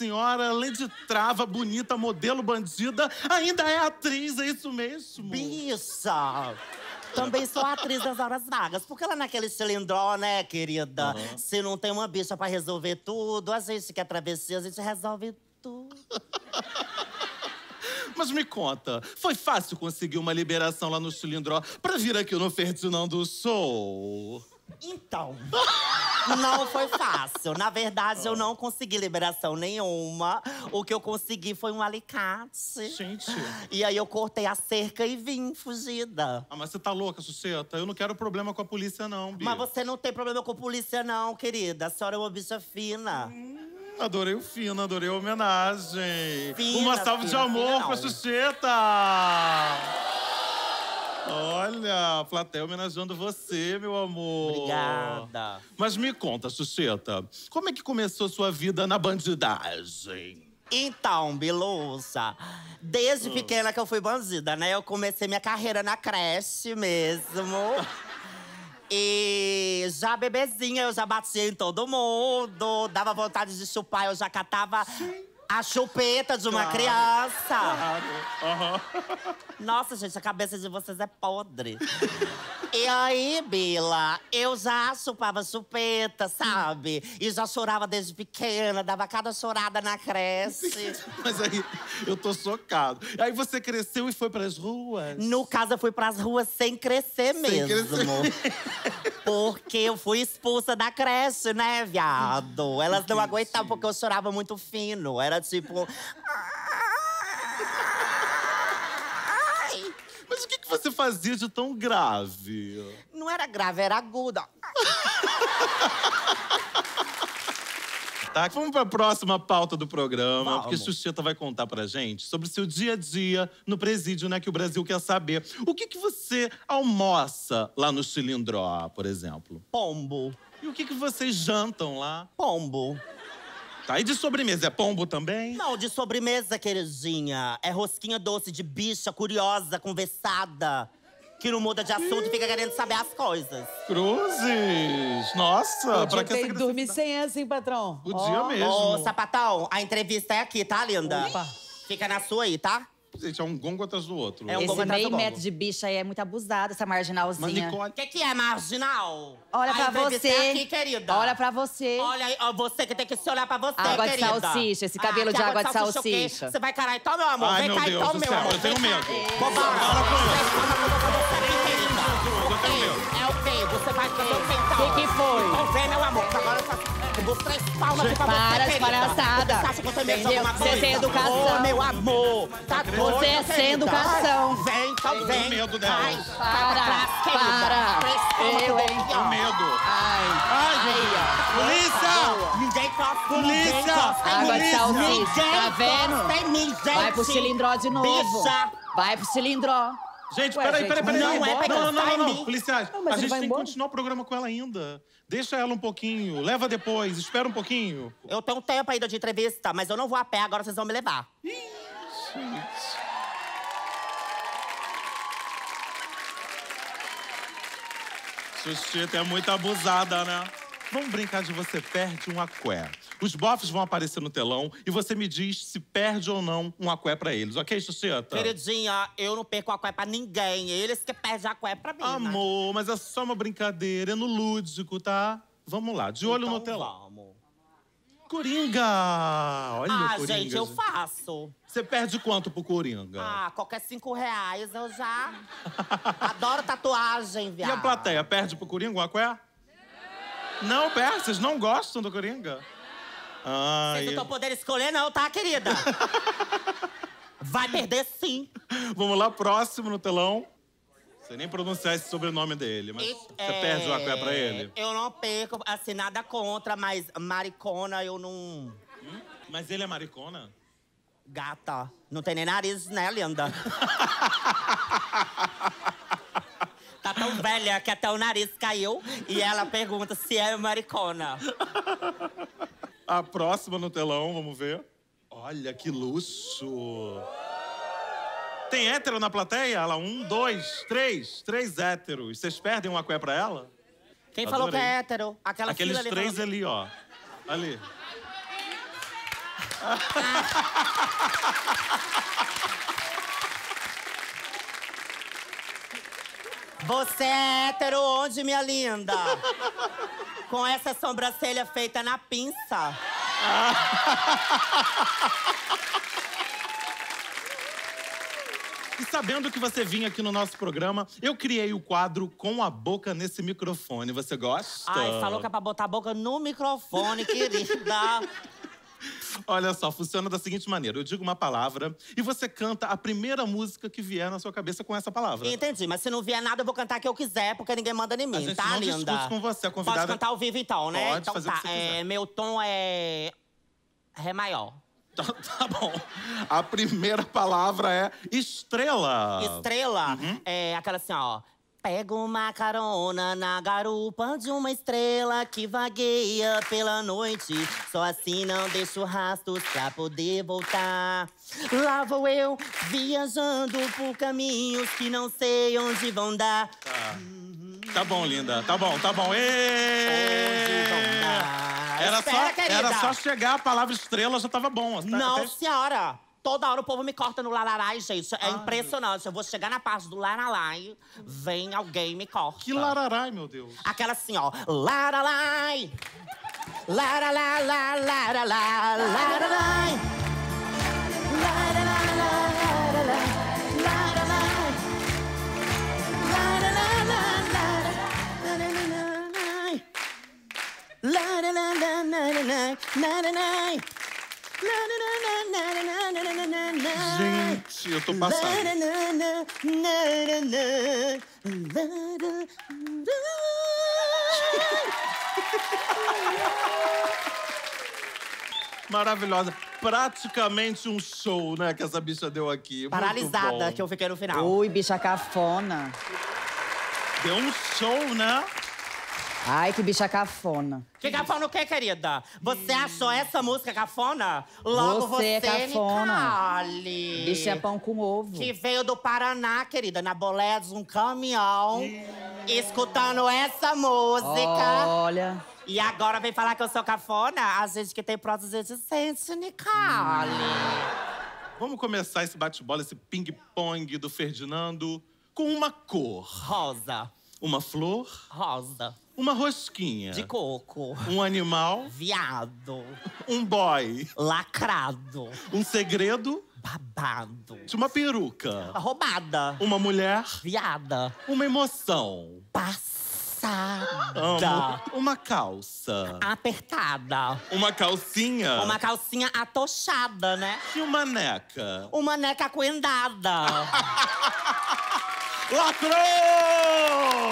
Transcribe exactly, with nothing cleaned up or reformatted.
senhora, além de trava, bonita, modelo, bandida, ainda é atriz, é isso mesmo? Bicha! Também sou atriz das horas vagas. Porque lá naquele cilindró, né, querida? Uhum. Se não tem uma bicha pra resolver tudo, a gente que é travesti, a gente resolve tudo. Mas me conta, foi fácil conseguir uma liberação lá no cilindró pra vir aqui no Ferdinando do Show? Então, não foi fácil. Na verdade, eu não consegui liberação nenhuma. O que eu consegui foi um alicate. Gente. E aí eu cortei a cerca e vim fugida. Ah, mas você tá louca, Xuxeta? Eu não quero problema com a polícia, não, Bia. Mas você não tem problema com polícia, não, querida. A senhora é uma bicha fina. Hum, adorei o fino, adorei a homenagem. Fina, uma salva fina, de amor fina, pra não. Xuxeta! Olha, a plateia homenageando você, meu amor. Obrigada. Mas me conta, Xuxeta, como é que começou sua vida na bandidagem? Então, Bilusa, desde Hum. pequena que eu fui bandida, né? Eu comecei minha carreira na creche mesmo. E já bebezinha, eu já batia em todo mundo. Dava vontade de chupar, eu já catava a chupeta de uma Claro. criança. Claro. Aham. Nossa, gente, a cabeça de vocês é podre. E aí, Bila, eu já chupava chupeta, sabe? E já chorava desde pequena, dava cada chorada na creche. Mas aí, eu tô chocado. Aí você cresceu e foi pras ruas? No caso, eu fui pras ruas sem crescer Sem mesmo. crescer. Porque eu fui expulsa da creche, né, viado? Elas não aguentavam porque eu chorava muito fino. Era tipo… Ai. Mas o que, que você fazia de tão grave? Não era grave, era aguda. Tá, vamos pra próxima pauta do programa, Vamos. porque Xuxeta vai contar pra gente sobre o seu dia a dia no presídio, né, que o Brasil quer saber. O que que você almoça lá no Cilindró, por exemplo? Pombo. E o que que vocês jantam lá? Pombo. Tá, e de sobremesa, é pombo também? Não, de sobremesa, queridinha. É rosquinha doce de bicha, curiosa, conversada. Que não muda de assunto e fica querendo saber as coisas. Cruzes! Nossa, pra que Podia essa ter dormir sem essa, hein, patrão? Podia Ó. mesmo. Ô, sapatão, a entrevista é aqui, tá, linda? Opa. Fica na sua aí, tá? Gente, é um gongo atrás do outro. É um gongo Esse atrás do meio gongo. metro de bicha aí é muito abusado, essa Mas, marginalzinha. Nicole… O que, que é marginal? Olha A pra entrevista você. é aqui, querida. Olha pra você. Olha aí, ó, você que tem que se olhar pra você, Água de querida. salsicha, esse cabelo que de água de o quê? salsicha. Você vai carar então, meu amor? Ai, Vem meu cá Deus então, do meu céu, amor. eu tenho Vem cá. medo. Bobagem. Para com isso. Querida. Eu tenho medo. É o quê? Você vai fazer o quê, então? Que que foi? Então vem, meu amor, que agora eu faço… Eu vou três palmas aqui pra você, Para de querida. palhaçada. Você acha que eu tenho medo de Entendeu? alguma Você coisa? tem educação. Ô, meu amor. Tá doido, Você é sem querida? educação. Vem, então Eu vem. tenho medo dela. Vai, Para, vai pra trás, querida. para. Três palmas Eu, que eu vou hein? aqui, ó. Tenho medo. Ai. Ai, meu Deus. Polícia! Ninguém toca, Polícia! ninguém toca em Água mim. de salsicha, Ninguém tá vendo? toca em mim, gente. Vai pro cilindró de novo. Bicha. Vai pro cilindró. Gente, Ué, peraí, gente, peraí, peraí. não é pra não, não, encostar não, em não, mim. policiais. Não, mas a ele gente vai tem que embora. continuar o programa com ela ainda. Deixa ela um pouquinho, leva depois, espera um pouquinho. Eu tenho tempo ainda de entrevista, mas eu não vou a pé, agora vocês vão me levar. Gente. Xuxeta é muito abusada, né? Vamos brincar de você perde um aqué. Os bofs vão aparecer no telão e você me diz se perde ou não um aqué pra eles, ok, Xuxeta? Queridinha, eu não perco a cué pra ninguém. Eles que perdem a cué pra mim, né? Amor, mas é só uma brincadeira, é no lúdico, tá? Vamos lá, de olho Então no telão. vamos. Coringa! Olha Ah, o Coringa. gente, eu faço. Você perde quanto pro Coringa? Ah, qualquer cinco reais eu já… Adoro tatuagem, E viado. a plateia, perde pro Coringa um aqué? Não perde, vocês não gostam do Coringa? Ai. Vocês não estão podendo escolher não, tá, querida? Vai perder sim. Vamos lá, próximo no telão. Não sei nem pronunciar esse sobrenome dele, mas E- você é, perde o aqué pra ele? Eu não perco, assim, nada contra, mas maricona eu não… Mas ele é maricona? Gata, não tem nem nariz, né, linda? Tá tão velha que até o nariz caiu e ela pergunta se é maricona. A próxima no telão, vamos ver. Olha que luxo! Tem hétero na plateia? Ela, um, dois, três, três héteros. Vocês perdem um aqué pra ela? Quem falou que Adorei. é hétero? Aquela Aqueles fila ali três falou- ali, ó. Ali. Você é hétero onde, minha linda? Com essa sobrancelha feita na pinça. E sabendo que você vinha aqui no nosso programa, eu criei o quadro Com a Boca Nesse Microfone. Você gosta? Ai, falou que é pra botar a boca no microfone, querida. Olha só, funciona da seguinte maneira. Eu digo uma palavra e você canta a primeira música que vier na sua cabeça com essa palavra. Entendi, mas se não vier nada, eu vou cantar o que eu quiser, porque ninguém manda em mim, A gente tá, não linda? discute com você, a convidada... Pode cantar ao vivo então, né? Pode então fazer o tá, que você é, quiser. meu tom é... Ré maior. Tá, tá bom. A primeira palavra é estrela. Estrela é aquela assim, ó. Pego uma carona na garupa de uma estrela que vagueia pela noite. Só assim não deixo rastros pra poder voltar. Lá vou eu, viajando por caminhos que não sei onde vão dar. Tá, tá bom, linda. Tá bom, tá bom. Ê! Onde vão dar? Era, Espera, só, querida. era só chegar a palavra estrela, já tava bom. Tá- Não, até- senhora. Toda hora o povo me corta no lararai, gente. É impressionante. Eu vou chegar na parte do lararai, vem alguém e me corta. Que lararai, meu Deus. Aquela assim, ó. Lararai. Laralá, laralá, lararai. Laralá, laralá, lararai. Laralá, laralá, lararai. Laralá, Gente, eu tô passando. Maravilhosa. Praticamente um show, né, que essa bicha deu aqui. Muito Paralisada bom. que eu fiquei no final. Ui, bicha cafona. Deu um show, né? Ai, que bicha cafona. Que cafona o quê, querida? Você achou essa música cafona? Logo Você você, é cafona. Nicole. Bicha é pão com ovo. Que veio do Paraná, querida, na bolé de um caminhão, escutando essa música. Olha. E agora vem falar que eu sou cafona? A gente que tem prótese de sente, Nicole. Vamos começar esse bate-bola, esse ping-pong do Ferdinando com uma cor. Rosa, Uma flor, rosa, uma rosquinha. de coco, Um animal, viado, um boy, lacrado, um segredo babado, de uma peruca. roubada, Uma mulher, viada, uma emoção. passada, Amo. Uma calça. apertada, Uma calcinha. uma calcinha atochada, né? E uma neca. Uma neca coendada. Lacrou!